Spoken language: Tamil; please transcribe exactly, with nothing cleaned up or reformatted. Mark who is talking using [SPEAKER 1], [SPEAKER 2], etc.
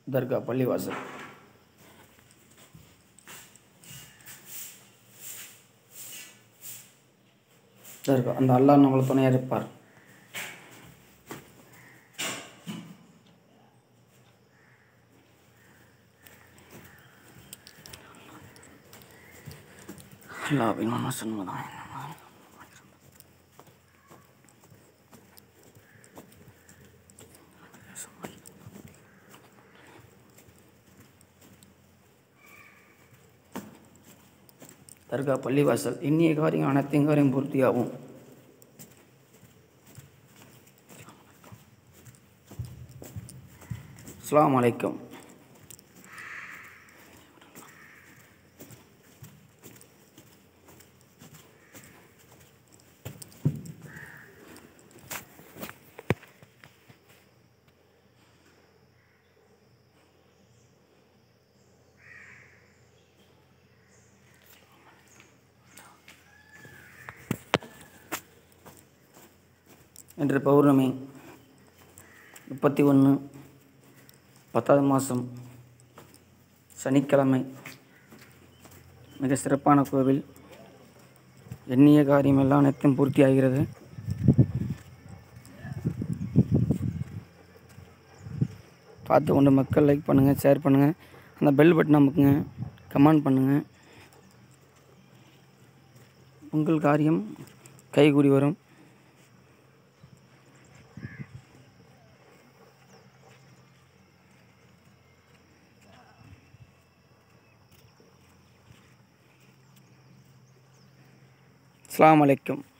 [SPEAKER 1] தர்கா பள்ளிவாசல். தர்கா அந்த அல்லாஹ் நம்மளை துணையாக இருப்பார். அல்லாஹ்வின் வசனம்தான். தர்கா பள்ளிவாசல் எண்ணிய காரியம் அனைத்தையும் காரியம் பூர்த்தியாகும். அஸ்ஸலாமு அலைக்கும். இன்று பௌர்ணமி முப்பத்தி ஒன்று பத்தாவது மாதம் சனிக்கிழமை. மிக சிறப்பான கோவில். எண்ணிய காரியம் எல்லாம் அனைத்தும் பூர்த்தி ஆகிறது. பார்த்து கொண்டு மக்கள் லைக் பண்ணுங்கள், ஷேர் பண்ணுங்கள், அந்த பெல் பட்டன் அமுக்குங்க, கமெண்ட் பண்ணுங்கள். உங்கள் காரியம் கைகூடி வரும். அஸ்ஸலாமு அலைக்கும்.